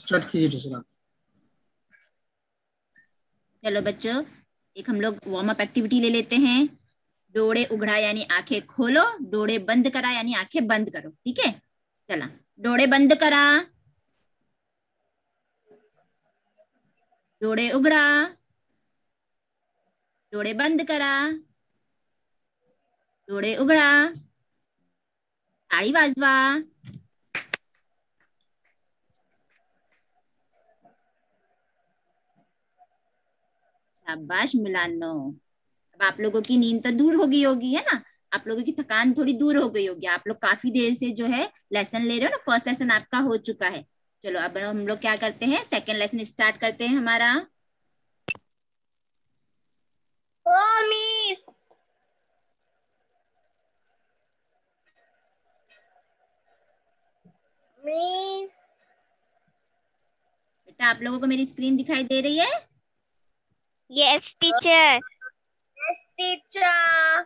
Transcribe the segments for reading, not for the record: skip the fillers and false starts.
Start कीजिए teacher आप। चलो बच्चों, एक हम लोग वार्म अप एक्टिविटी ले लेते हैं। डोळे उघडा यानी आंखें खोलो, डोळे बंद करा यानी आंखें बंद करो। ठीक है, चला डोळे बंद करा, डोळे उघडा, डोळे बंद करा, डोळे उघडा, टाळी वाजवा। शाबाश मुलांनो। अब आप लोगों की नींद तो दूर हो गई होगी, है ना। आप लोगों की थकान थोड़ी दूर हो गई होगी। आप लोग काफी देर से जो है लेसन ले रहे हो ना। फर्स्ट लेसन आपका हो चुका है। चलो अब हम लोग क्या करते हैं, सेकंड लेसन स्टार्ट करते हैं हमारा। Oh miss. मिस। बेटा आप लोगों को मेरी स्क्रीन दिखाई दे रही है? Yes teacher. Yes teacher.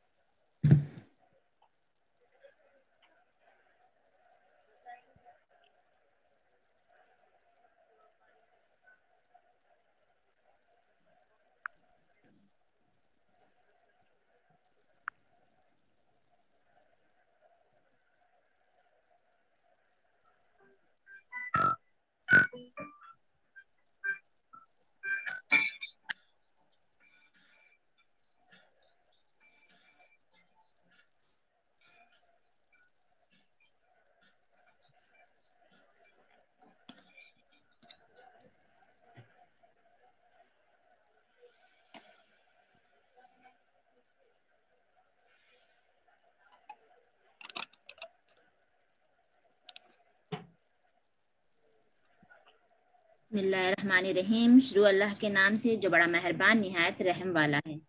बिस्मिल्लाहिर्रहमानिर्रहीम। शुरू अल्लाह के नाम से जो बड़ा मेहरबान निहायत रहम वाला है।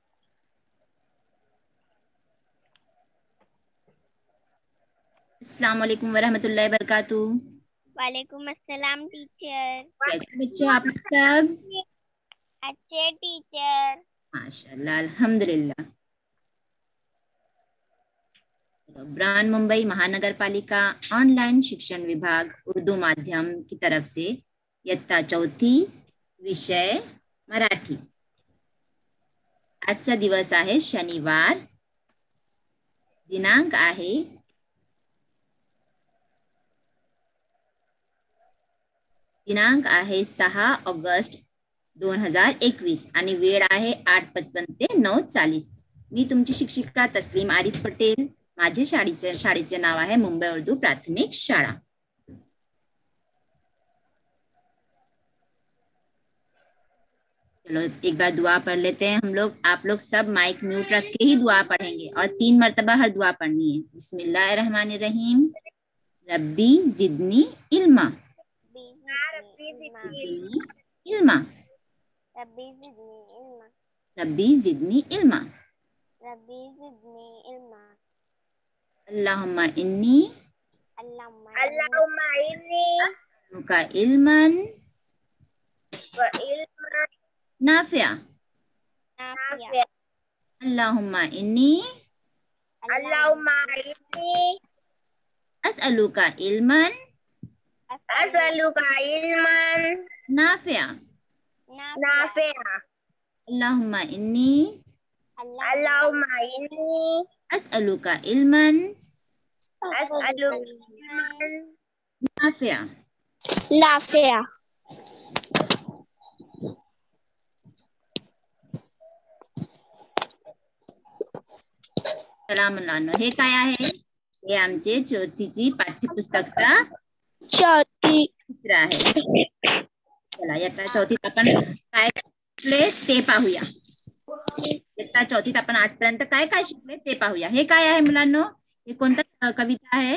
अस्सलाम वालेकुम वरहमतुल्लाहि वबरकातुहू। वालेकुम अस्सलाम टीचर। कैसे बच्चों आप लोग सब? अच्छे टीचर। माशाल्लाह अल्हम्दुलिल्लाह। ब्रांड मुंबई महानगर पालिका ऑनलाइन शिक्षण विभाग उर्दू माध्यम की तरफ से इयत्ता चौथी, विषय मराठी। आजचा दिवस आहे शनिवार, दिनांक आहे 6 ऑगस्ट 2021 आणि वेळ आहे 8:55 ते 9:40। मी तुमची शिक्षिका तस्लीम आरिफ पटेल। माझे शाळेचे नाव आहे मुंबई उर्दू प्राथमिक शाळा। चलो एक बार दुआ पढ़ लेते हैं हम लोग। आप लोग सब माइक म्यूट रख के ही दुआ पढ़ेंगे और 3 मर्तबा हर दुआ पढ़नी है। बिस्मिल्लाहिर्रहमानिर्रहीम। रब्बी जिदनी इल्मा, इल्मा, रब्बी जिदनी इल्मा, अल्लाहुम्मा इन्नी अस्अलुका इल्मन नाफिया, अल्लाहुम्मा इन्नी अस्अलुका इल्मन नाफिया, अल्लाहुम्मा इन्नी अस्अलुका इल्मन नाफिया। सलाम मुलांनो, हे काय आहे? हे आमचे चौथीची पाठ्यपुस्तकचा चित्र आहे। चला इयत्ता चौथीत आपण काय शिकले ते पाहूया। इयत्ता चौथीत आपण आजपर्यंत काय काय शिकले ते पाहूया। हे काय आहे मुलांनो? हे कोणता कविता आहे?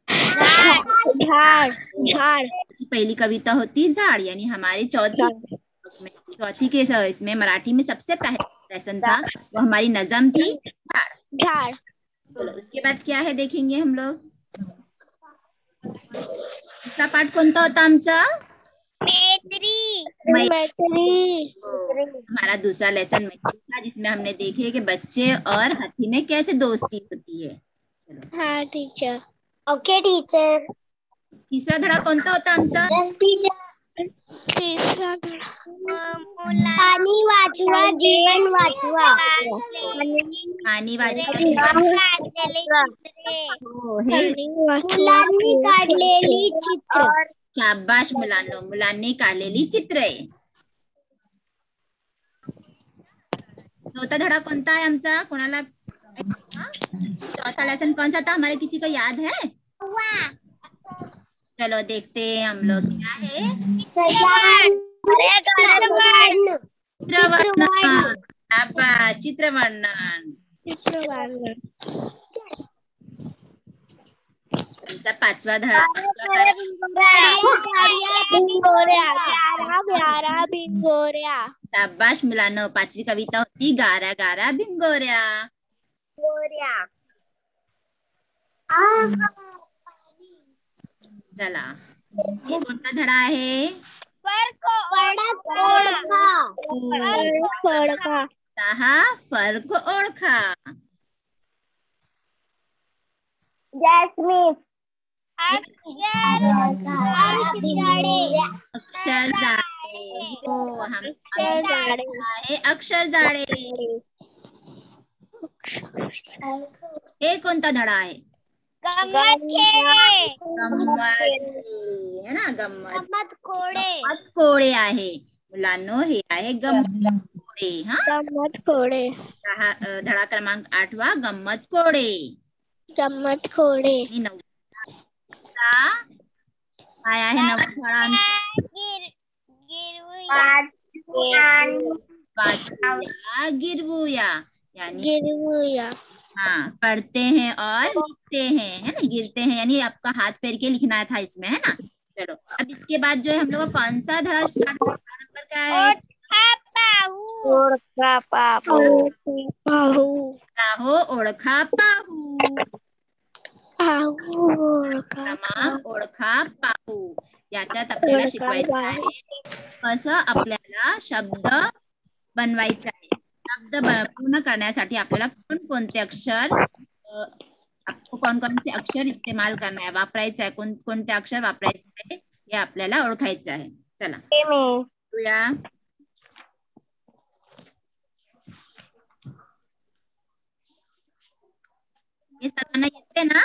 झाड़। पहली कविता होती झाड़, यानी हमारे चौथी के इसमें मराठी में सबसे पहला लेसन था वो हमारी नज़म थी झाड़। चलो उसके बाद क्या है देखेंगे हम लोग। दूसरा पाठ कोणता होता आमचा? हमारा दूसरा लेसन मैत्री था, जिसमें हमने देखे कि बच्चे और हाथी में कैसे दोस्ती होती है। हाँ टीचर। Okay teacher. तिसरा धडा कोणता होता आमचा? तिसरा पाणी वाचवा जीवन वाचवा. पाणी वाचवा जीवन. हो, हे मुलांनी काढलेली चित्र. शाबाश मुलांनो, मुलांनी काढलेली चित्रे. चौथा धडा कोणता है आमचा? कोणाला? चौथा लेसन कौन सा था हमारे, किसी को याद है? चलो देखते हैं हम लोग क्या है। चित्रवर्णन. आमचा पाचवा धडा. शाबाश मुलांनो, पाचवी कविता होती गारा गारा भिंगोऱ्या. चला, हे कोणता धडा आहे? हा फर्क ओळखा. जैस्मिन. अक्षर जाडे. हो, आहे अक्षर जाडे. हे कोणता धडा आहे? गंमत है ना, गंमत कोडे आहे मुलांनो, हे आहे गंमत कोडे. हा, गंमत कोडे. धडा क्रमांक 8वा गंमत कोडे. काय आहे नवा धडा? वाचूया गिरवूया, यानी हाँ, पढ़ते हैं और लिखते हैं, है ना, गिरते हैं यानी आपका हाथ फेर के लिखना था इसमें, है ना। चलो, अब इसके बाद जो है हम लोग कौन सा धड़ा स्टार्ट करना, नंबर क्या है? ओळखा पाहू. याच्यात आपल्याला शिकवायचं आहे कसं आपल्याला शब्द बनवायचा आहे. शब्द पूर्ण करण्यासाठी आपल्याला कोणकोणते अक्षर, कौन-कौन से अक्षर इस्तेमाल करना है, वापरायचं आहे, कोणते अक्षर वापरायचे आहे हे आपल्याला ओळखायचं आहे. चला बघूया. हे सर्वांना येते ना?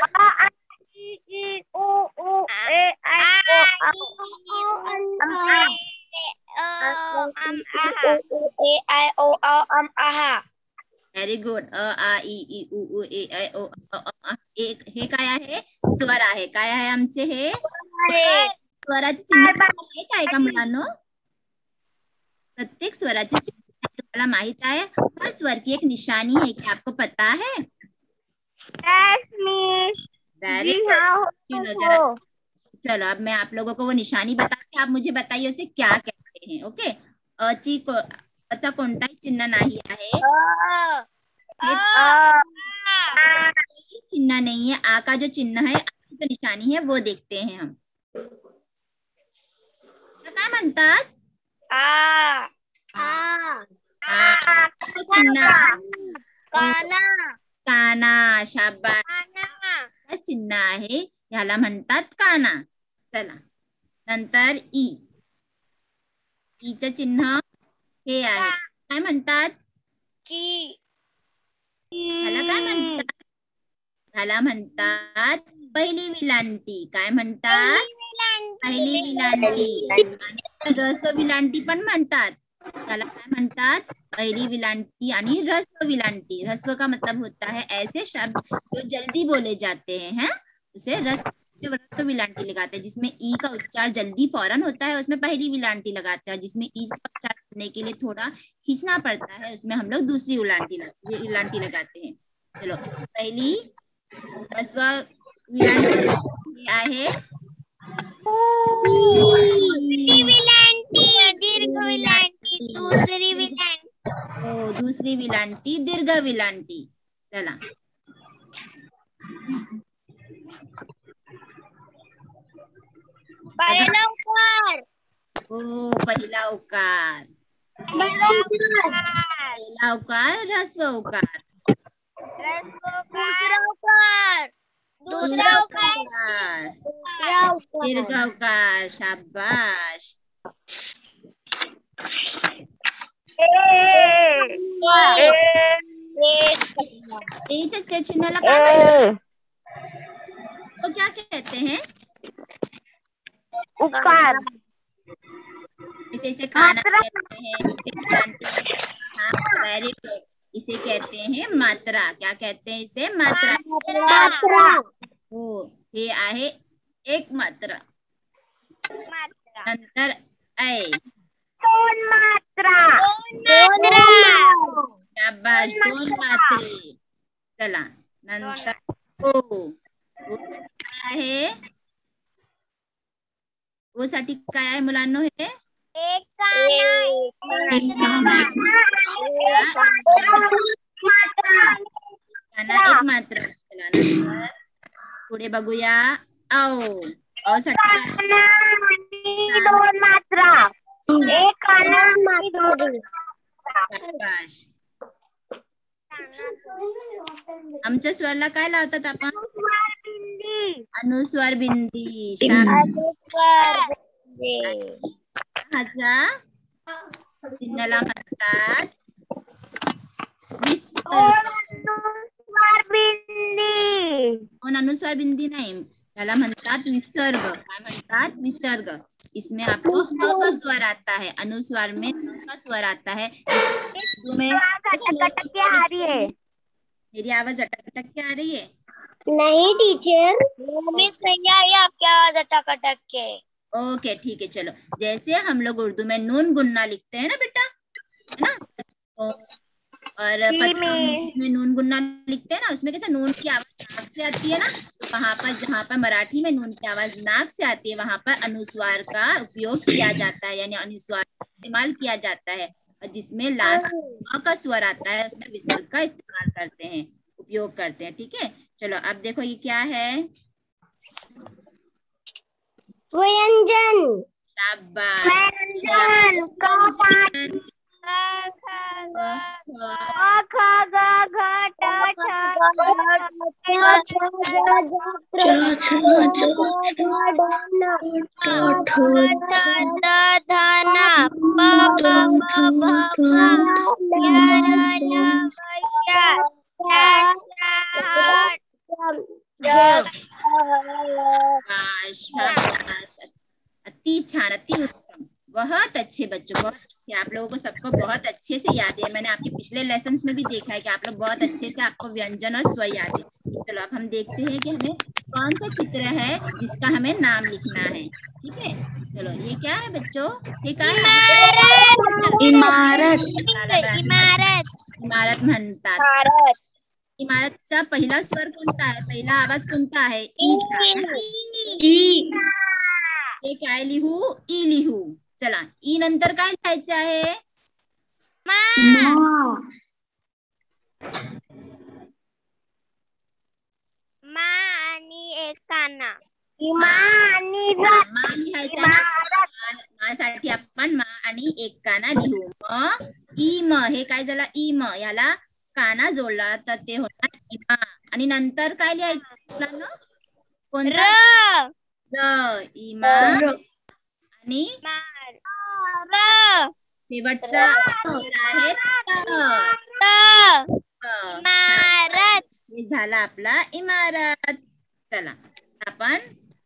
Very good. अ आ इ ई उ ऊ ए ऐ ओ हे काय आहे? स्वर आहे. काय आहे आमचे हे? स्वराचे चिन्ह माहित आहे का मुलांनो? प्रत्येक स्वराचे चिन्ह तुम्हाला माहित आहे? हर स्वर की एक निशानी है, क्या आपको पता है? Very good. चलो, अब मैं आप लोगों को वो निशानी बताती, आप मुझे बताइए उसे क्या कहते हैं. ओके. अचा कोणताही चिन्ह नाही आहे, चिन्ह नहीं है. आ का जो चिन्ह है, जो निशानी है वो देखते हैं हम. काय म्हणतात? चिन्ह काना. शाबास. चिन्ह आहे ह्याला म्हणतात काना. चला, नंतर ई. ईचं चिन्ह हे आहे, काय म्हणतात? ह्याला काय म्हणतात? ह्याला म्हणतात पहिली विलांटी. काय म्हणतात? पहिली विलांटी. आणि रस्व विलांटी पण म्हणतात. त्याला काय म्हणतात? पहिली विलांटी आणि रस्व विलांटी. रस्व का मतलब होता है ऐसे शब्द जो जल्दी बोले जाते हैं, उसे रस्व विलांटी लगाते हैं. जिसमें ई का उच्चार जल्दी फौरन होता है उसमें पहली विलांटी लगाते हैं. जिसमें ई का उच्चार करने के लिए थोड़ा खींचना पड़ता है उसमें हम लोग दूसरी विलांटी लगाते हैं. चलो, पहली रस्व विलांटी आहे दूसरी विलांटी दीर्घ विलांटी. चला, पहिला उकार. हो, पहिला उकार. पहिला उकार रस्व उकार. दीर्घ उकार, शाबाश। चिन्ह लगा तो क्या कहते हैं? उकार। इसे खाना कहते हैं, हाँ वेरी गुड, इसे कहते हैं मात्रा। क्या कहते हैं इसे? मात्रा। हो, हे आहे एक मात्रा। नंतर ऐ, शाबाश, दोन मात्रे। चला नंतर ओ काय आहे? ओ साठी काय आहे मुलांनो? हे एक काना, एक मात्रा। चला नंतर पुढे बघूया। औ साठी काय? दोन मात्रा, एक काना, शाबाश। आमच्या स्वरला काय लावतात आपण? अनुस्वार बिंदी। चिन्हाला म्हणतात पण अनुस्वार बिंदी नाही, त्याला म्हणतात विसर्ग। काय म्हणतात? विसर्ग। इसमें आपको ह का स्वर आता है, अनुस्वार में ह का स्वर आता है। मेरी आवाज अटक के आ रही है? नहीं टीचर, सही आई आपकी आवाज अटक के। ओके ठीक है, चलो। जैसे हम लोग उर्दू में नून गुन्ना लिखते हैं ना बेटा, है ना? और में नून गुन्ना लिखते हैं ना, उसमें कैसे नून की आवाज नाक से आती है ना, तो वहां पर जहाँ पर मराठी में नून की आवाज नाक से आती है, वहां पर अनुस्वार का उपयोग किया जाता है, यानी अनुस्वार इस्तेमाल किया जाता है। और जिसमें लास्ट का स्वर आता है, उसमें विसर्ग का इस्तेमाल करते हैं, उपयोग करते हैं। ठीक है, चलो अब देखो ये क्या है? व्यंजन। शाबाश। अति छान, अति उत्तम, बहुत अच्छे बच्चों, बहुत अच्छे। आप लोगों को सबको बहुत अच्छे से याद है। मैंने आपके पिछले लेसन्स में भी देखा है कि आप लोग बहुत अच्छे से, आपको व्यंजन और स्वर याद है। चलो अब हम देखते हैं कि हमें कौन सा चित्र है जिसका हमें नाम लिखना है। ठीक है, चलो ये क्या है बच्चों? ये क्या है? इमारत। इमारत म्हणतात। इमारतचा पहिला स्वर कोणता आहे? पहिला आवाज कोणता आहे? ई चा। हे काय लिहू? ई लिहू। चला, ई नंतर काय लिहायचं आहे? मा आणि एक काना। मा लिहायचा ना, मा साठी आपण मा आणि एक काना लिहू। ई म, हे काय झालं? ई म, याला काना जोडला तर ते होणार इमा। आणि नंतर काय लिहायचं? कोणता? र, इमा आणि शेवटचा अक्षर आहे इमारत। हे झाला आपला इमारत। चला आपण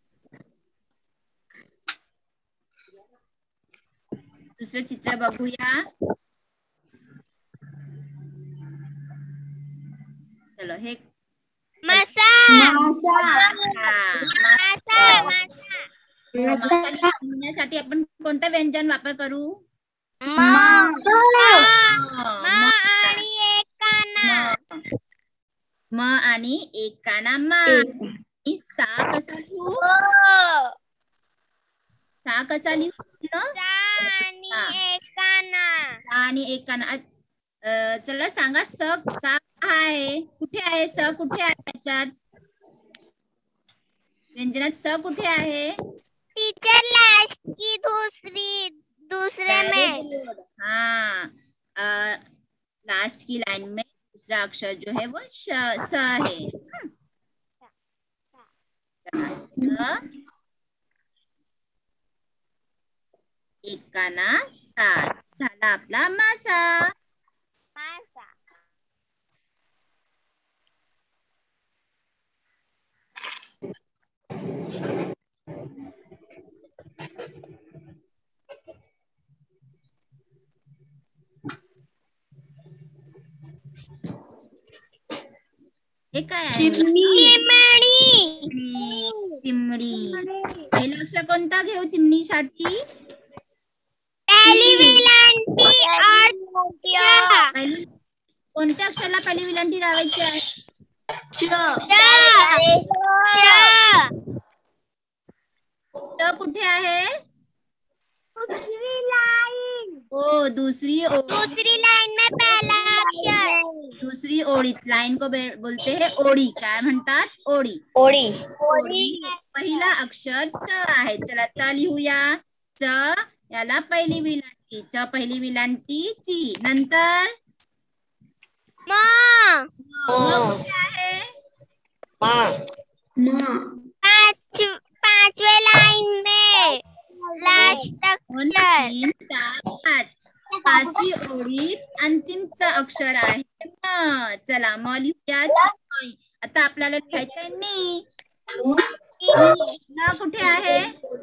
दुसरं चित्र बघूया। चलो हे मासा लिहिण्यासाठी आपण कोणतं व्यंजन वापर करू? म आणि एक काना मा। सा कसा लिहू? सा कसा लिहू? आणि एक काना। चला सांगा, सा आहे कुठे आहे? स कुठे आहे त्याच्यात? व्यंजनात स कुठे आहे? टीचर लास्ट की दूसरे में। हाँ, लास्ट की लाइन में दूसरा अक्षर जो है वो स है। एकाना 7 झाला आपला मासा. हे काय आहे? चिमणी. पहिला अक्षर कोणता घेऊ चिमणीसाठी? कोणत्या अक्षराला पहिली विलांटी लावायची आहे? कुठे आहे? हो, दूसरी लाइन में पहला अक्षर. दूसरी ओळी. लाइन को बोलते हैं ओळी. काय म्हणतात? ओळी. ओळी. पहिला अक्षर च आहे. चला च लिहूया. च याला पहिली विलांटी. च पहिली विलांटी ची. नंतर कुठे आहे? पांचवे लाइन में लास्ट अक्षर. 3, 4, 5. पाचवी ओळीत अंतिमचं अक्षर आहे म. चला म लिहूया. आता आपल्याला लिहायचं आहे नी. न कुठे आहे?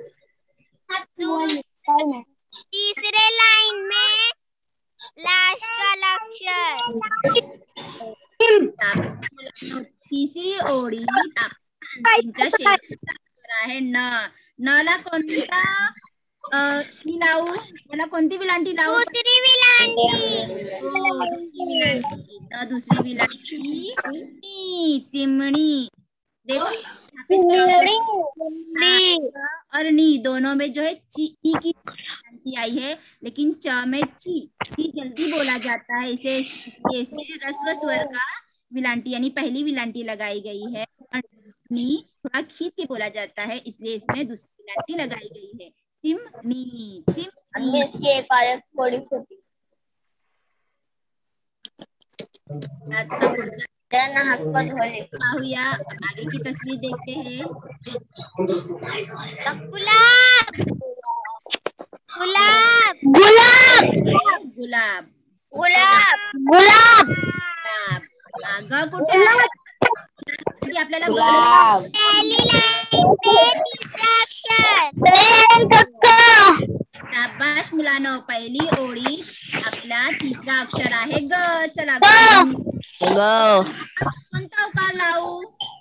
तीसरे लाइन में लास्ट वाला अक्षर. तिसरी ओळीत अंतिमच्या शेवटचा अक्षर आहे न. न ला कोणता लावू? मला कोणती विलांटी लावू? दूसरी विलांटी. दूसरी विलांटी चिमणी. देखो और नी दोनों में जो है ची की विलांटी आई है, लेकिन च में ची जल्दी बोला जाता है. इसे रस्व स्वर का विलांटी यानी पहली विलांटी लगाई गई है. नी थोड़ा खींच के बोला जाता है, इसलिए इसमें दूसरी विलांटी लगाई गई है. चिमनी. चिमनी. थोड़ी छोटी. पाहूया. आगे की तस्वीर देखते हैं. गुलाब. गुलाब. गुलाब. गुलाब. गुलाब. गुलाब. ग कुठे आहे? आपल्याला गुलाब. शाबाश मुलांनो. पहिली ओळी आपला तिसरा अक्षर आहे ग. चला कोणता उकार लावू?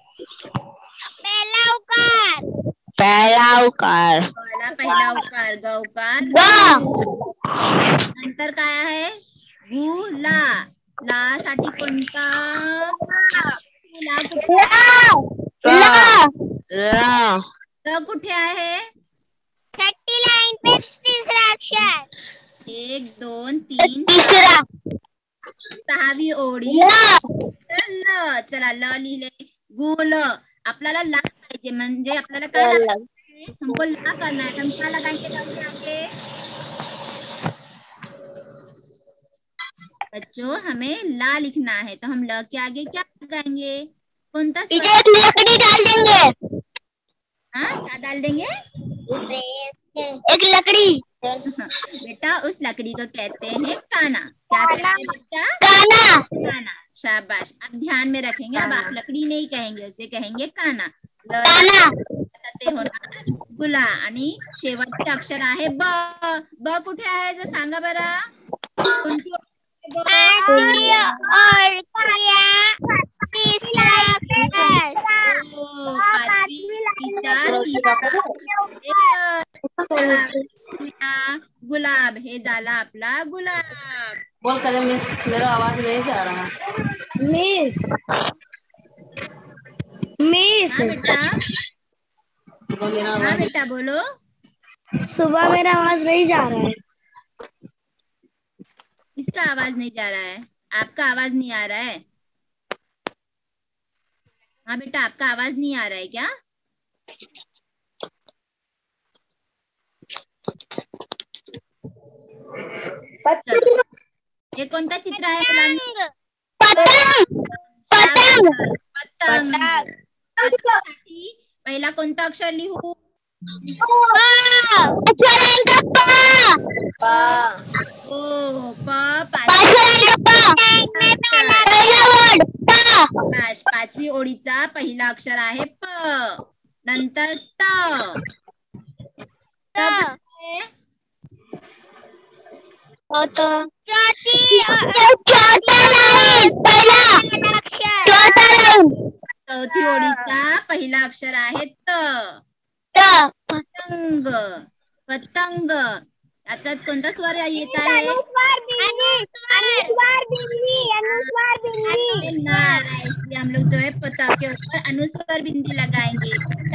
पहला उकार. पहिला उकार ग उकार. नंतर काय आहे? गुला. ला साठी कोणता? ला कुठे कुठे आहे? छठी लाइन पे तीसरा अक्षर. 1, 2, 3, 6वी ओळी ल. चला ल लिहिले. गुल. आपल्याला ला पाहिजे म्हणजे आपल्याला काय लगायचे? हमको ला करना है. हम क्या लगाएंगे? बच्चों हमें ला लिखना है, तो हम ल के आगे क्या लगाएंगे? कौन सा लकड़ी डाल देंगे. हाँ क्या डाल देंगे? एक लकड़ी. बेटा उस लकड़ी को कहते हैं काना. क्या कहते हैं बच्चा? काना. शाबाश. अब ध्यान में रखेंगे. अब आप लकड़ी नहीं कहेंगे, उसे कहेंगे काना. बताते हो ना. गुला. आणि शेवटचे अक्षर आहे ब. ब कुठे आहे? जर सांगा बरं. कोणती? गुलाब. हे झाला आपला गुलाब. बोल कर मिस. मेरा आवाज नहीं जा रहा. मिस. हाँ बेटा. हाँ बेटा बोलो. सुबह मेरा आवाज नहीं जा रहा है. इसका आवाज नहीं जा रहा है? आपका आवाज नहीं आ रहा है? हाँ बेटा आपका आवाज नहीं आ रहा है क्या? चलो. हे कोणता चित्र आहे मुलांना? पतंग. पतंग. पहिला पहिला कोणता अक्षर लिहू? ओ प. पाचवी ओळीचा पहिला अक्षर आहे प. नंतर त. चौथी ओळीचा पहिला अक्षर आहे त. पतंग. पतंग. याच्यात कोणता स्वर येत आहे? इसलिए हम लोग जो है पता के ऊपर अनुस्वर बिंदी लगाएंगे.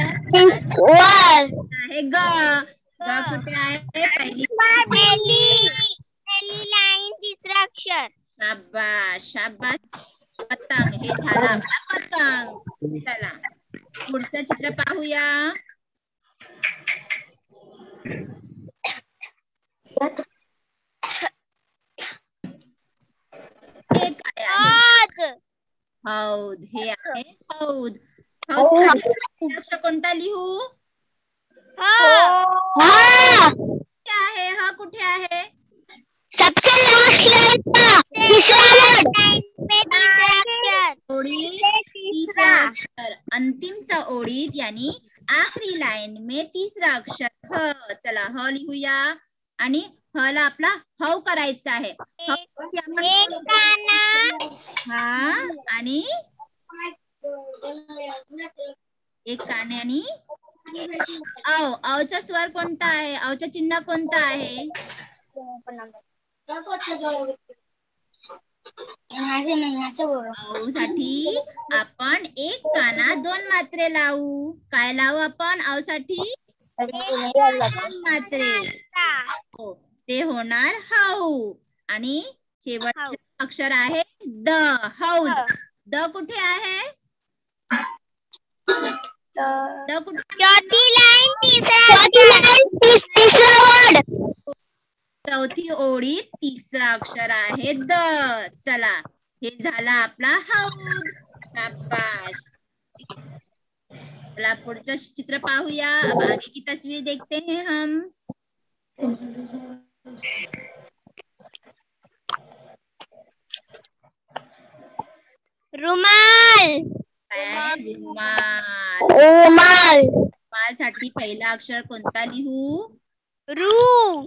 है ग. ग कुठे आहे? पहिली लाईन तिसरा अक्षर. शाबाश शाबाश. पतंग. हे झालं आपला पतंग. चला पुढचं चित्र पाहूया. हे काय आहे? हौद. हे आहे हौद. हौद अक्षर कोणता लिहू? कुठे आहे? हा कुठे आहे? तीसरा अक्षर. अंतिमचा ओळीत यानी आखरी लाईन में तीसरा अक्षर ह. चला ह लिहूया. आणि ह ला आपला हव करायचा आहे. हा आणि एक काने आणि औ. औचा स्वर कोणता आहे? औचा चिन्ह कोणता आहे? औ साठी आपण एक काना दोन मात्रे लावू. काय लावू आपण औ साठी? दोन मात्रे. हो ते होणार हौ. आणि शेवटचे अक्षर आहे द. हौद. द कुठे आहे? द कुठे? चौथी ओळीत तिसरा अक्षर आहे द. चला हे झाला आपला हौद. शाबाश. चला पुढचं चित्र पाहूया. अब आगे की तस्वीर देखते हैं हम. रुमाल. रुमाल. रुमाल साठी पहिला अक्षर कोणता लिहू? रू.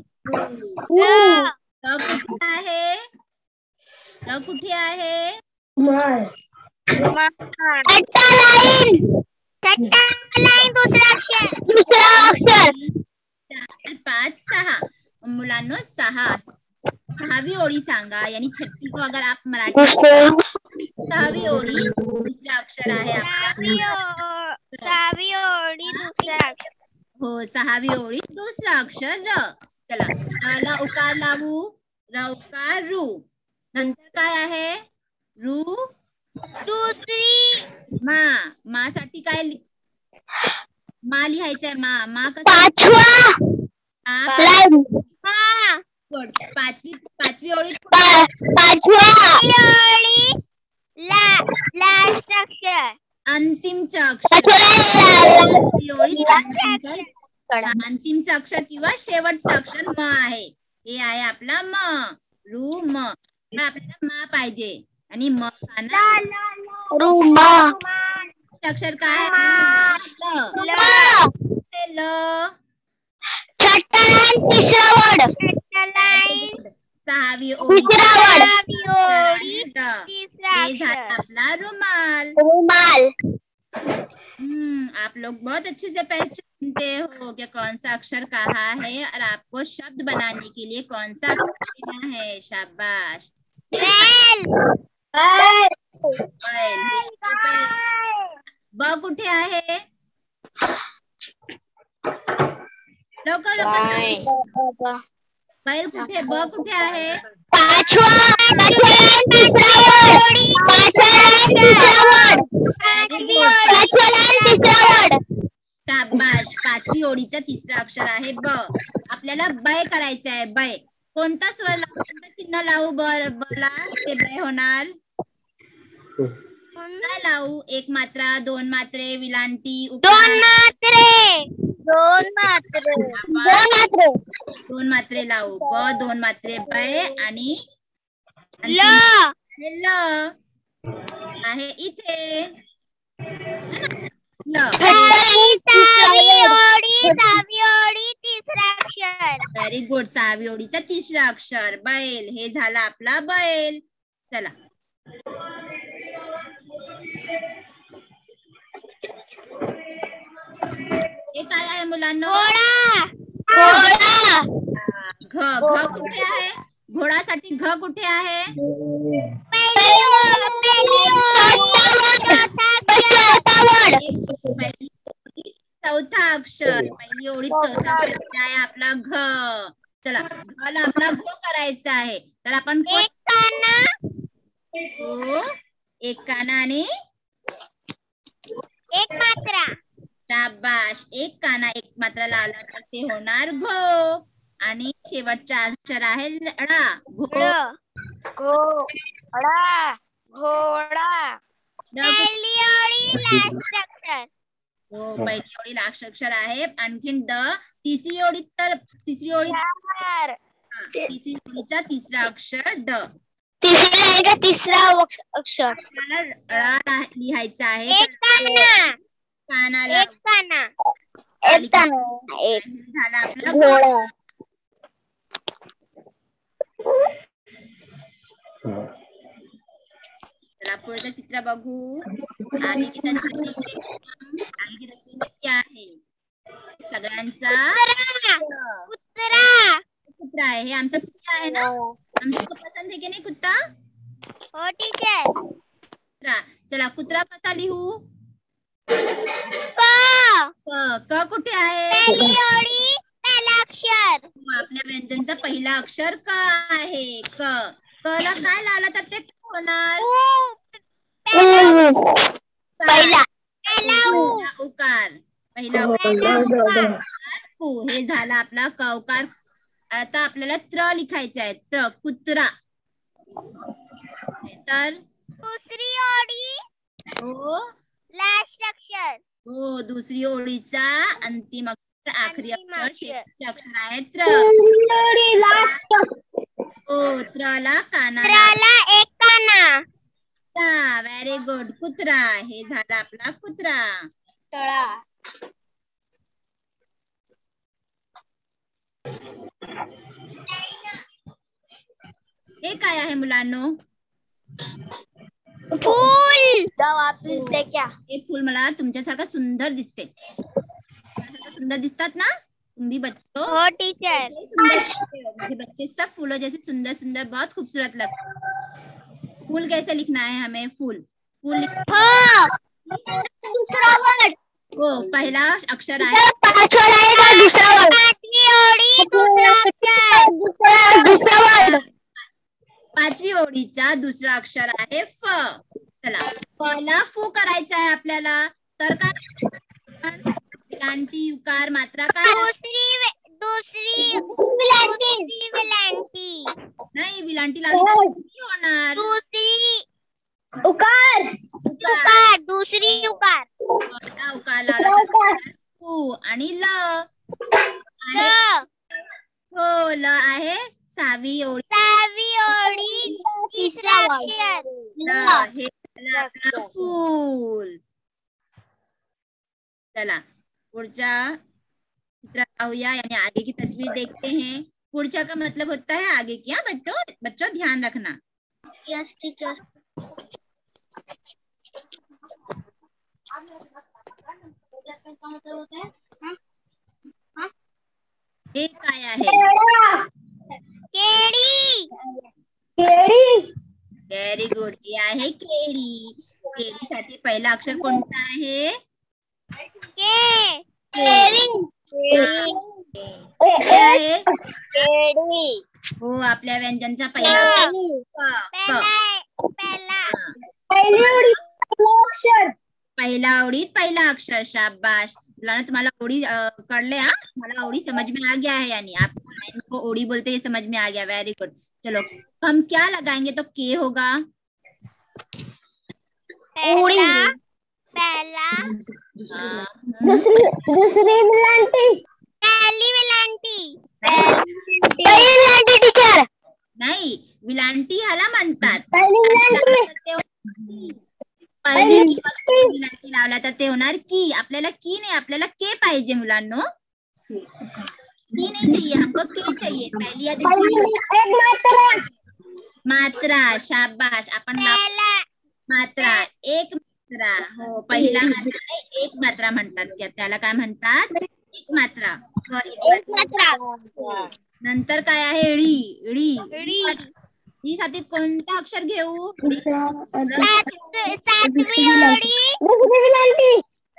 कुठे आहे? कुठे आहे? पाच सहा. मुलांनो सहा. सहावी ओळी सांगा. यानी छठी को अगर आप मराठी सहावी ओळी दुसरा अक्षर आहे आपला. सहावी ओळी दुसरा अक्षर. हो सहावी ओळी दुसरा अक्षर र. चला ला उकार लावू. र उकार रू. नंतर काय आहे? रू. दुसरी मा. मा साठी काय मा लिहायचंय. मा. मा कसं? पाचवी ओळी अंतिमचा अक्षर. अंतिमचा अक्षर किंवा शेवटचा अक्षर म आहे. हे आहे आपला म. रू म. पण आपल्याला मा पाहिजे. आणि म अक्षर काय आहे? सहावी ओळी आपला रुमाल. आप लोग बहुत अच्छे से पहचानते हो कि कौन सा अक्षर कहाँ है और आपको शब्द बनाने के लिए कौन सा अक्षर लेना है. शाबाश. ब कुठे आहे? लवकर लवकर. बैल कुठे? ब कुठे आहे? शाबाश. पाचवी ओळीचा तिसरा अक्षर आहे ब. आपल्याला बय करायचं आहे. बय. कोणता स्वर लावू? कोणता चिन्ह लावू? बला ते बय होणार. काय लावू? एक मात्रा, दोन मात्रे, विलांटी, उकार. दोन मात्रे. दोन मात्रे लावू. ब दोन मात्रे बै आणि ल ल आहे इथे. ल. सहावी ओळी तिसरा अक्षर. Very good. सहावी ओळीचा तिसरा अक्षर बैल. हे झालं आपला बैल. चला हे काय आहे मुलांना? घ. घ कुठे आहे? घोडासाठी घ कुठे आहे? चौथा अक्षर. पहिली ओळी चौथा अक्षर कुठे आहे? आपला घ. चला घला आपला घो करायचा आहे. तर आपण एक काना आणि एक मात्रा. शाबाश. एक काना एक मात्रा लावला तर ते होणार घो. आणि शेवटचा अक्षर आहे ळा. घोडा. घोडा. पहिली ओळी लास्ट अक्षर. हो पहिली ओळी लास्ट अक्षर आहे. आणखीन ड. तिसरी ओळी तर तिसरी ओळीचा तिसरा अक्षर ड. तिसरा अक्षर. आपल्याला ळा लिहायचा आहे. कानाला झाला आपला घोडा. चला पुढचं चित्र बघू. आगे की तस्वीर क्या आहे? सगळ्यांचा कुत्रा आहे. हे आमचा कुत्रा आहे ना. आमचा पसंत आहे की नाही कुत्ता? हो टीचर. कुत्रा. चला कुत्रा कसा लिहू? क कुठे आहे? पहिला अक्षर. आपल्या व्यंजनचा पहिला अक्षर क आहे. क ला काय लावला तर ते होणार? उकार. पहिला उकार. हे झाला आपला क उकार. आता आपल्याला त्र लिखायचं आहे. त्र कुत्रा. तर दुसरी ओळी हो लास्ट अक्षर. हो दुसरी ओळीचा अंतिम अक्षर आखरी अक्षर शेवटचे अक्षर आहे त्र. हो त्रला कानाला एक काना. Very good. कुत्रा. हे झाला आपला कुत्रा. तळा. हे काय आहे मुलांनो? फूल. क्या? हे फूल मला तुमच्यासारखं सुंदर दिसते. सुंदर दिसतात ना तुम्ही बच्चों? हो टीचर. मुझे बच्चे सब फूलों जैसे सुंदर सुंदर बहुत खूबसूरत लगते. फूल कैसे लिखना है हमें? फूल फूल दूसरा वर्ड. हो पहिला अक्षर आहे. पाचवी ओळीचा दुसरा अक्षर आहे फ. चला फला फू करायचा आहे आपल्याला. तर काय? विलांटी उकार मात्रा काय? दुसरी नाही विलांटी लावली होणार. उकार. दुसरी उकार. उकार लावला फू आणि ल आहे. हो ल आहे सहावी ओळी. तिसरा अक्षर. हे आपला फूल. चला पुढच्या चित्र पाहूया. यानी आगे की तस्वीर देखते हैं. पुढचा का मतलब होता है आगे की. बच्चों ध्यान रखना. Yes teacher. हे काय आहे? केळी. Very good. हे आहे केळी. केळीसाठी पहिला अक्षर कोणता आहे? हो आपल्या व्यंजनचा पहिला पहिला ओळीत पहिला अक्षर. शाबाश. तुम्हाला ओड़ी कर ले. तुम्हाला ओड़ी समझ में आ गया है. यानी आपको ओड़ी बोलते ये समझ में आ गया. Very good. चलो हम क्या लगाएंगे तो के होगा? पहला, दुसरी विलांटी, पहली विलांटी, पहिली विलांटी टीचर, नाही, विलांटी ह्याला म्हणतात. पहिली पहिली विलांटी लावला तर ते होणार की. आपल्याला की नाही, आपल्याला के पाहिजे मुलांनो. की नहीं चाहिए हमको, के चाहिए. पहली या दूसरी एक मात्रा, मात्रा. शाबाश. आपण मात्रा, एक मात्रा. हो, पहिला मात्रा नाही, एक मात्रा म्हणतात. त्याला काय म्हणतात? एक मात्रा. एक मात्रा. नंतर काय आहे? ळी. ळी. री, ळी साठी कोणतं अक्षर घेऊ? सातवी ओळी, दुसरी विलांटी,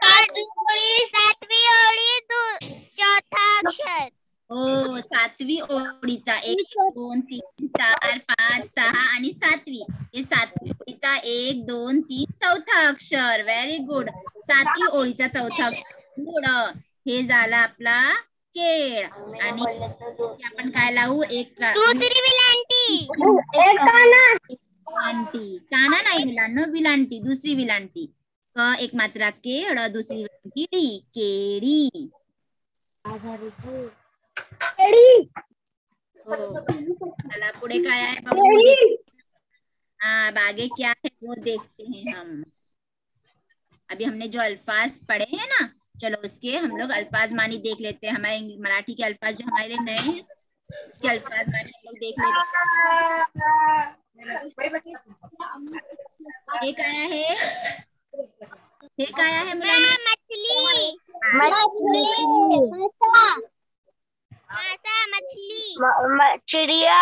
सातवी ओळी, चौथा अक्षर. हो, सातवी ओळीचा 1 2 3 4 5 6 आणि सातवी. हे सातवी ओळीचा 1 2 3 चौथा अक्षर. Very good. सातवी ओळीचा चौथा अक्षर गुड. हे झाला आपला केळ. आणि आपण काय लावू? एक दुसरी विलांटी, एक काना, विलांटी. काना नाही मुलांना, विलांटी. दुसरी विलांटी. क एक मात्रा केळ, दुसरी विलांटी डी. केळी. हो. चला पुढे काय आहे बघू. हाँ, आगे क्या है वो देखते हैं हम. अभी हमने जो अल्फाज पढ़े हैं ना, चलो उसके हम लोग अल्फाज मानी देख लेते हैं. हमारे मराठी के अल्फाज जो हमारे लिए नए हैं, उसके अल्फाज मानी हम लोग देख लेते हैं. ये क्या है? ये क्या है मुलांना? मछली, मासा, मछली, चिड़िया,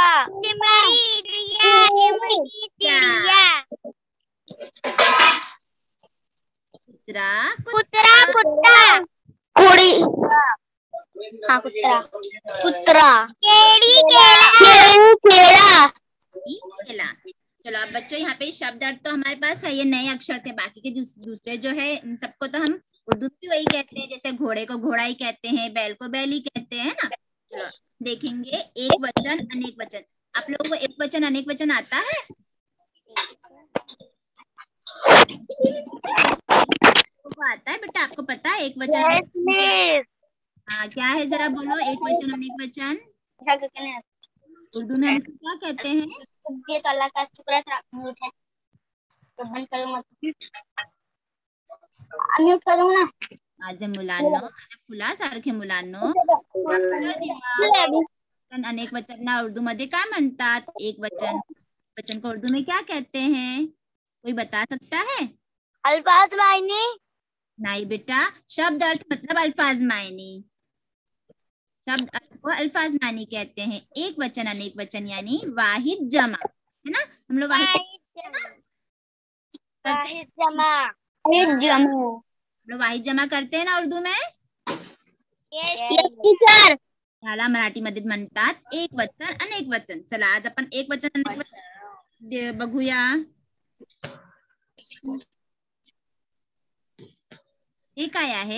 चिड़िया, कुत्रा. कुत्रा, कुड़ी, हाँ कुत्रा, कुतरा, केड़ी, केला, केला. चलो अब बच्चों यहाँ पे शब्द अर्थ तो हमारे पास है, ये नए अक्षर थे. बाकी के दूसरे जो है इन सबको तो हम उर्दू में वही कहते हैं. जैसे घोड़े को घोड़ा ही कहते हैं, बैल को बैल ही कहते हैं ना. चलो देखेंगे एक वचन अनेक वचन. आप लोगों को एक वचन अनेक वचन आता है? आपको आता है बेटा? आपको पता है एक वचन? हाँ, क्या है जरा बोलो. एक वचन अनेक वचन उर्दू में हम इसको क्या कहते हैं? ये तो अल्लाह का शुक्र है तो बंद करूंगा, म्यूट कर दूंगा ना. माझे मुलांनो, माझ्या फुलासारखे मुलांनो, अनेक वचन ना उर्दू मध्ये काय म्हणतात? एक वचन. वचन को उर्दू में क्या कहते हैं? कोई बता सकता है? अल्फाज मायने. नहीं बेटा, शब्द अर्थ मतलब अल्फाज मायने. शब्द अर्थ को अल्फाज मानी कहते हैं. एक वचन अनेक वचन यानी वाहिद जमा, है ना. हम लोग वाहिद जमा करते हैं ना उर्दू में. त्याला मराठीमध्ये म्हणतात एक वचन अनेक वचन. चला आज आपण एक वचन अनेक वचन बघूया. हे काय आहे?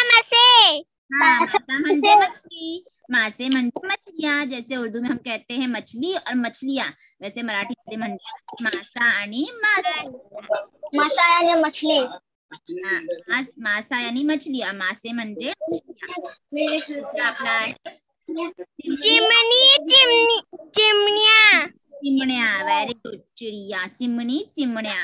मासा म्हणजे मछली. मासे म्हणजे मछलियां. जैसे उर्दू में हम कहते हैं मछली और मछलियां, वैसे मराठी मध्ये म्हणतात मासा आणि मासे. मासा यानी मछली. मासा यानी मछली और मासे म्हणजे आपला चिमण्या. Very good. चिडिया, चिमणी, चिमण्या.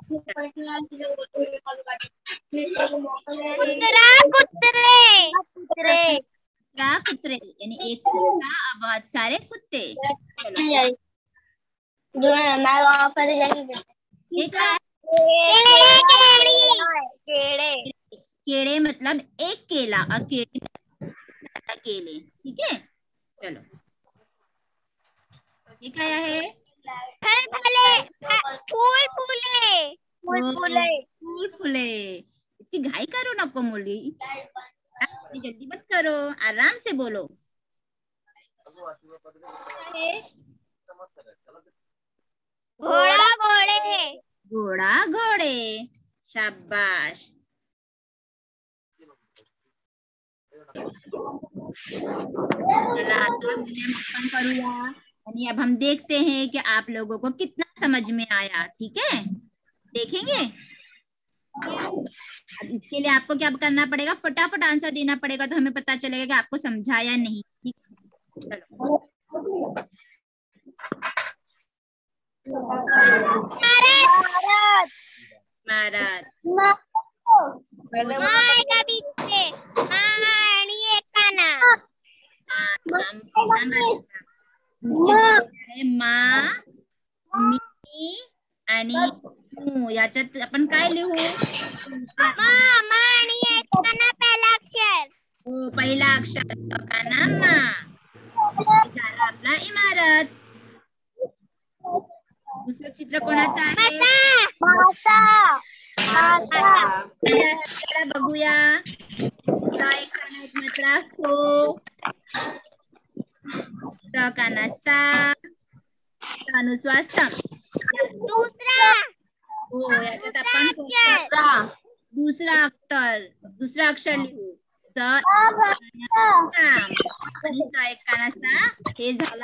कुत्रे यानी एक कुत्ता और बहुत सारे कुत्ते. केड़े मतलब एक केला और केले. ठीक है. चलो ये क्या है? फूल फूले. इतनी घाई करो नको मुली, जल्दी मत करो, आराम से बोलो. घोड़ा घोड़े. घोड़ा घोड़े. शाबाश. चला आता मूल्यांकन करूया आणि अब हम देखते हैं कि आप लोगों को कितना समझ में आया. ठीक है, देखेंगे. अब इसके लिए आपको क्या करना पड़ेगा, फटाफट आंसर देना पड़ेगा, तो हमें पता चलेगा कि आपको समझा या नहीं। ठीक, चलो। भारत, मा, मी आणि मू, याच्यात आपण काय लिहू? हो, पहिला अक्षर काना मा, झाला आपला इमारत. दुसरं चित्र कोणाचं आहे? आपल्याला बघूया. एक काना एक मात्रा सो, काना सा, अनुस्वार सम. हो, याच्यात आपण दुसरा अक्षर लिहू. स आणि स एक काना सा, हे झाला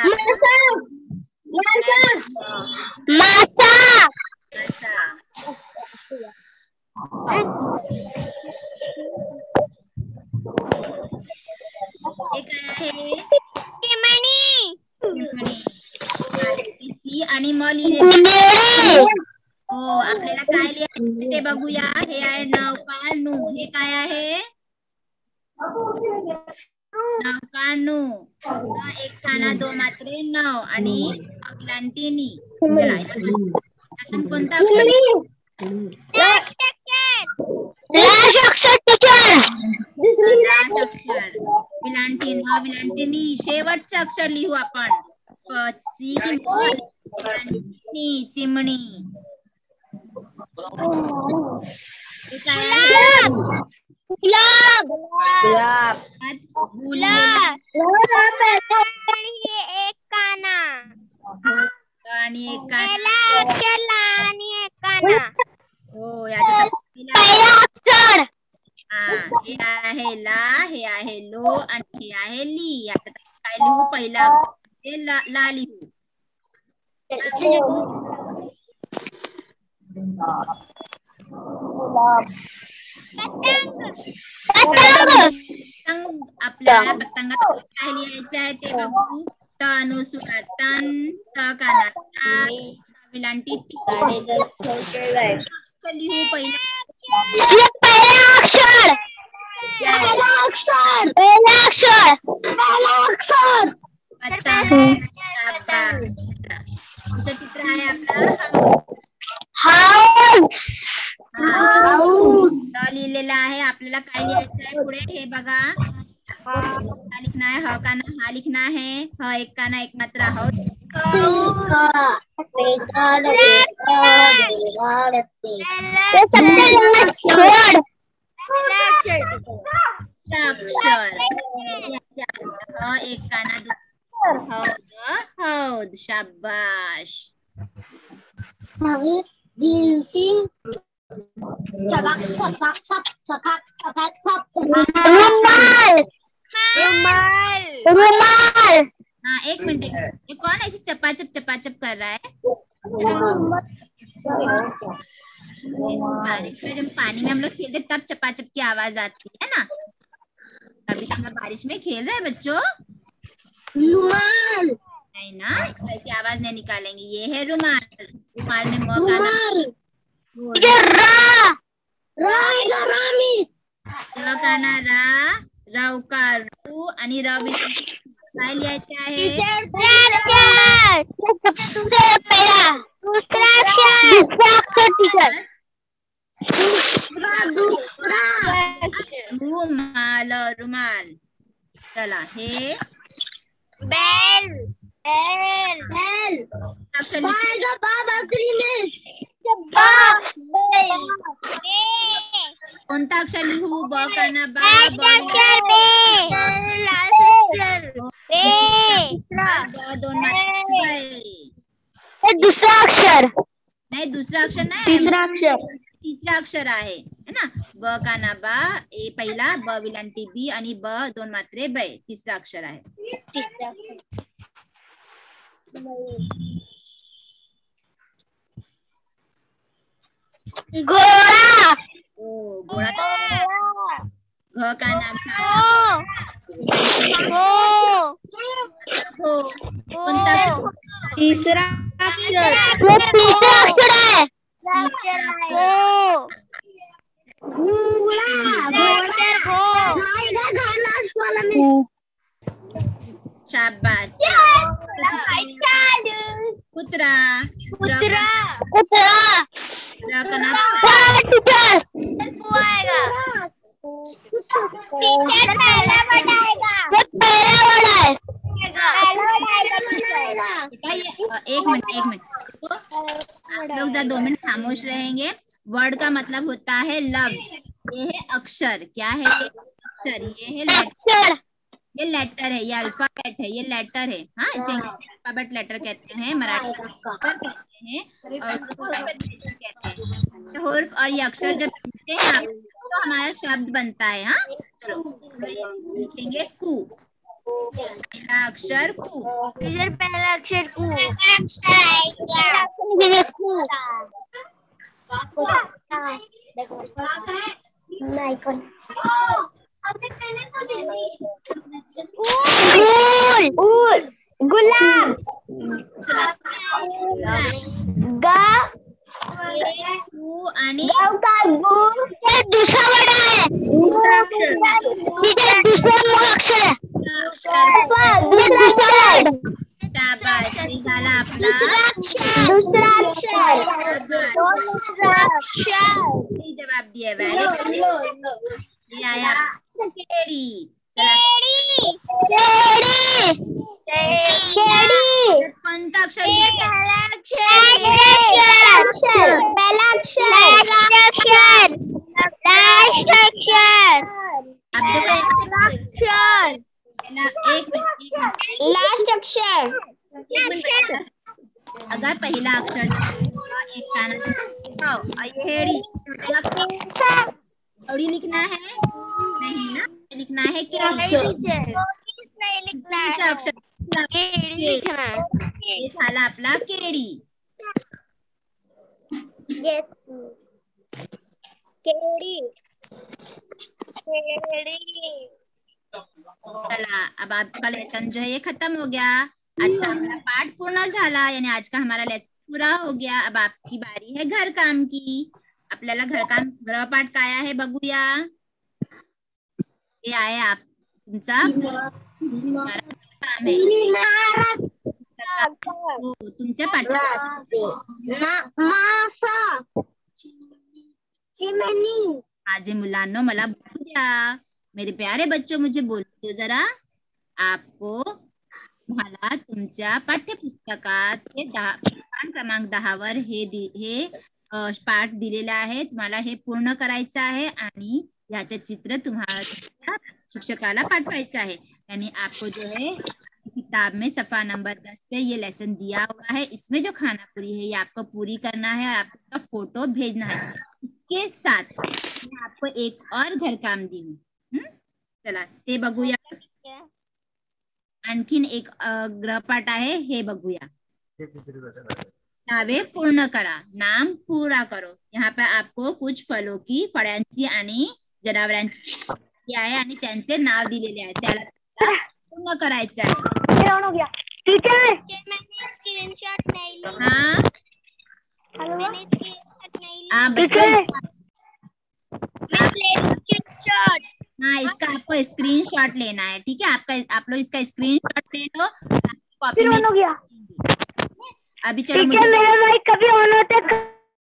हे काय आहे? आणि म लिहिले. हो, आपल्याला काय लिहायचं ते बघूया. हे आहे नौकानू. हे काय आहे? नौकानू. एक काना दो मात्रे नौ आणि अवलांटिनी. कोणता अक्षर? विलांटिनी. शेवटचं अक्षर लिहू आपण. चिमणी. हे काय आहे? गुलाब. आणि एक काना. हो, याच्यात हे आहे ला, हे आहे लो आणि हे आहे ली. याच्यात काय लिहू? पहिला अक्षर ला लिहू. आपल्याला पतंगात काय लिहायचं आहे ते बघू. त अनुस्वार तन, त काना ता, विलांटी ती. लिहू पहिला चित्र आहे आपला लिहिलेला आहे. आपल्याला काय लिहायचं आहे पुढे हे बघा. हा लिखना है, ह काना हा लिखना है. ह एक काना एक मात्रा हो. अक्षर एक काना हौद. शाबाश. हाँ, एक मिनट. ये कौन ऐसी चपाचप कर रहा है? बारिश में जब पानी में हम लोग खेलते तब चपाचप की आवाज आती है ना. अभी हम लोग बारिश में खेल रहे हैं बच्चों. रुमाल नहीं ना, ऐसी आवाज नहीं निकालेंगे. ये है रुमाल. रुमाल में म काना रा, रौका रू आणि रवी काय लिहायचे आहे? रुमाल. रुमाल. चला हे बेल. कोणता अक्षर लिहू? ब काना बा, दोन दूसरा अक्षर नाही, दुसरा अक्षर नाही, तिसरा अक्षर आहे ना. ब काना बा, ए पहिला, ब विलांटी बी आणि ब दोन मात्रे बै. तिसरा अक्षर आहे. घोड़ा. ओ, घोड़ा। घ का नाम घो। कोणता अक्षर? तीसरा अक्षर वो तीसरा अक्षर है। शाबाश। कुत्रा। कुतरा कुतरा। कुतरा का नाम टीचर। टीचर पहला बताएगा। वो पहला वाला है। बेटा ये एक मिनट तो आप लोग जरा 2 मिनट खामोश रहेंगे। वर्ड का मतलब होता है लफ्ज। ये है अक्षर। क्या है ये? अक्षर। ये है लेटर। अक्षर। ये लेटर है, ये अल्फाबेट है, ये लेटर है। हाँ, इसे इंग्लिश में अल्फाबेट लेटर कहते हैं, मराठी में अक्षर कहते हैं और उर्दू में लेटर कहते हैं। हुर्फ और ये अक्षर जब मिलते हैं आप तो हमारा शब्द बनता है। हाँ, चलो लिखेंगे कु। पहला अक्षर कु। इधर पहला अक्षर कु। गुलाब। कु आणि दूसरा वर्ड है। दूसरा अक्षर टीचर दूसरा अक्षर है। अक्षर दूसरा वर्ड। शाबाश। सही झाला आपला दूसरा अक्षर सही जवाब दिया। वेरी ये आया केड़ी। चला कोणता अक्षर दिया? अब देखो एक मिनट लास्ट अक्षर अगर पहला अक्षर एक काना अयेड़ी औड़ी लिखना है नहीं ना, लिखना है केड़ी। दूसरा अक्षर ये झाला आपला केड़ी। चला अब आपका लेसन जो है ये खत्म हो गया। आजचा आपला पाठ पूर्ण झाला, यानी आज का हमारा लेसन पूरा हो गया। अब आपकी बारी है घर काम की। आपल्याला घरकाम गृहपाठ काय आहे बघूया। हे आहे आप तुमचा काम आहे हो, तुमच्या माझे मुलांनो मला बोलू द्या। मेरे प्यारे बच्चों मुझे बोलू दो जरा। आपको तुम्हाला तुमच्या पाठ्यपुस्तकात हे पान क्रमांक 10 वर हे पाठ दिलेला आहे। तुम्हाला हे पूर्ण करायचं आहे आणि याचे चित्र तुम्हाला शिक्षकाला पाठवायचं आहे। यानी आपको जो है किताब में सफा नंबर 10 पे ये लेसन दिया हुआ है। इसमें जो खाना पूरी है ये आपको पूरी करना है और आपको इसका फोटो भेजना है। इसके साथ मैं आपको एक और घर काम दी हूँ। चला ते बघूया। आणखीन एक गृहपाठ आहे, हे बघूया। नावे पूर्ण करा, नाम पूरा करो। यहाँ पे आपको कुछ फलों की फळ्यांची आणि जनावरांची आहे आणि त्यांचे नाव दिलेले आहे, त्याला पूर्ण करायचं आहे। हाँ बच्चों हाँ इसका आपको स्क्रीनशॉट लेना है, ठीक है। आप लोग इसका स्क्रीनशॉट ले लो, कॉपी में। अभी चलो मुझे कभी ऑन होता है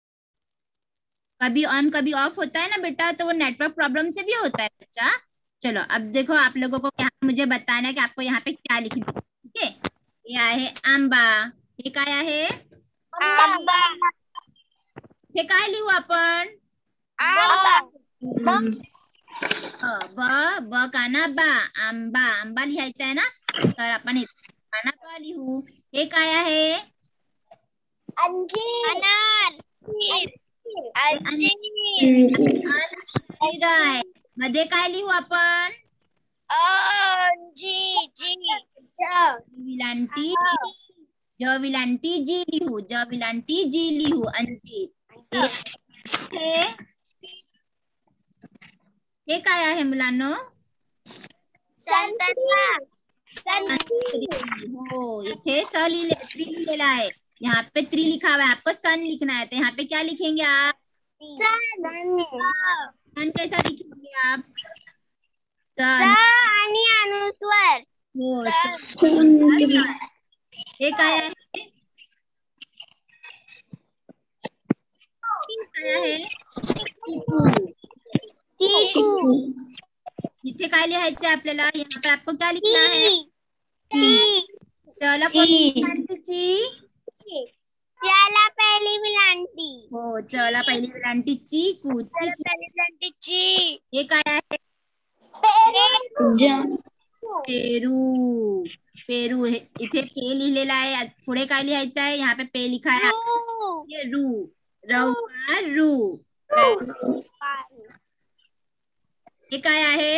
कभी ऑन कभी ऑफ होता है ना बेटा, तो वो नेटवर्क प्रॉब्लम से भी होता है बच्चा। चलो अब देखो आप लोगों को यहाँ मुझे बताना है कि आपको यहाँ पे क्या लिखना है, ठीक है। ये आहे आंबा, हे काय आहे हे काय लिहू आपण ब काना बा, आंबा आंबा लिहायचा आहे ना, तर आपण काना बा लिहू। हे काय आहे अंजीर। मध्ये काय लिहू आपण विलांटी ज विलांटी जी लिहू, ज विलांटी जी लिहू अंजीर। हे काय आहे मुलांनो? संतरा. संत्री. हो, इथे त्रि लिहिलेला आहे. यहाँ पे त्रि लिखा हुआ है, आपको सन लिखना है, तो यहाँ पे क्या लिखेंगे आप? सन कैसा लिखेंगे आप? सन. आणि अनुस्वार. हो, सन. हे काय आहे? काय आहे? इथे काय लिहायचं आहे आपल्याला? यहाँ पर आपको क्या लिखना है? चला ची. चला पहिली विलांटी. हो, चला पहिली विलांटी चीकू. ची. हे काय आहे? पेरू. पेरू. इथे पे लिहिलेला आहे, पुढे काय लिहायचं आहे? यहाँ पे पे लिखा है, ये रू. रवा रू. हे काय आहे?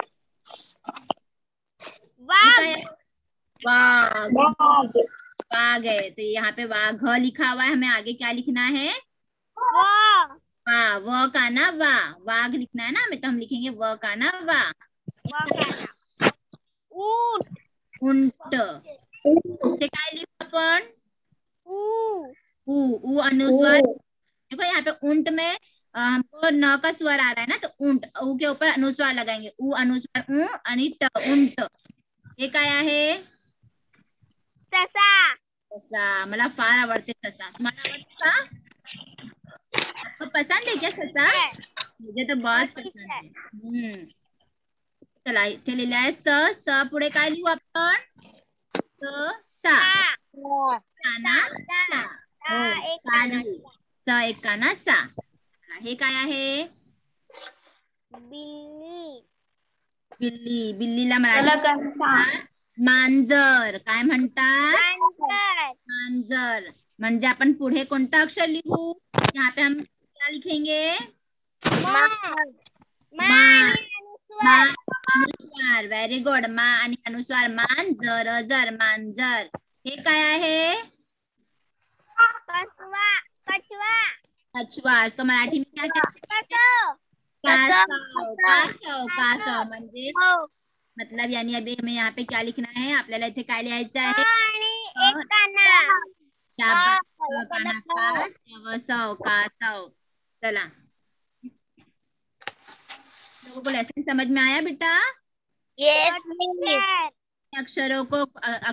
वाघ. वाघ है, तो यहाँ पे वाघ लिखा हुआ है, हमें आगे क्या लिखना है? वाह. व का ना वा. वाघ लिखना है ना हमें, तो हम लिखेंगे व का ना वा. उंट. काय लिखू आपण? ऊ अनुस्वार. देखो यहाँ पे ऊंट में हमको न का स्वर आ रहा है ना, तो ऊंट. ऊ के ऊपर अनुस्वार लगाएंगे. ऊ अनुस्वार ऊ आणि ट. ऊंट. हे काय आहे? ससा. मला फार आवडते ससा. तुम्हाला आवडते का? आपको पसंद है क्या ससा? मुझे तो बहुत पसंद है. चला इथे लिहिलं आहे स. पुढे काय लिहू आपण? सा. काना सा. हो, सा लिहू. स एक काना सा. हे काय आहे? बिल्ली. बिल्लीला मराठी मांजर. काय म्हणतात? मांजर. म्हणजे आपण पुढे कोणतं अक्षर लिहू? यहाँ पे हम क्या लिखेंगे? अनुस्वार. Very good. मा आणि अनुस्वार. मांजर. जर मांजर. हे काय आहे? कछुआ. इसको मराठी में क्या कहते हैं? कासव. कासव म्हणजे मतलब यानी अभी हमें यहाँ पे क्या लिखना है? आपल्याला इथे काय लिहायचं आहे? कासव. चला, लोगों को लेसन समझ में आया बेटा? Yes miss. अक्षरों को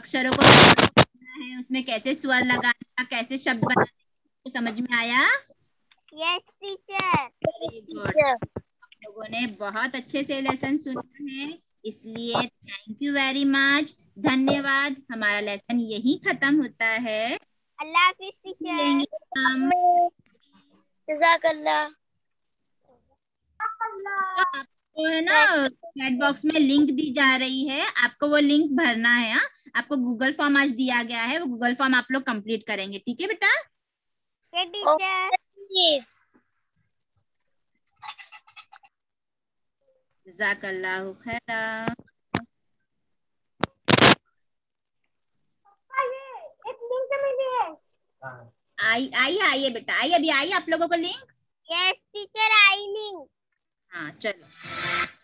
है, उसमें कैसे स्वर लगाना, कैसे शब्द बनाना, तो समझ में आया? Yes teacher. Very good. आप लोगों ने बहुत अच्छे से लेसन सुना है, इसलिए थैंक यू वेरी मच. धन्यवाद. हमारा लेसन यही खत्म होता है. अल्लाह हाफिज टीचर. जज़ाकल्लाह. तो आपको है ना चैट बॉक्स में लिंक दी जा रही है, आपको वो लिंक भरना है. हाँ, आपको गूगल फॉर्म आज दिया गया है, वो गूगल फॉर्म आप लोग कंप्लीट करेंगे. ठीक है बेटा? टीचर. यस. जज़ाकल्लाहु खैरा. आइए बेटा, आइए. अभी आई आप लोगों को लिंक? Yes teacher. आई लिंक. हाँ चलो.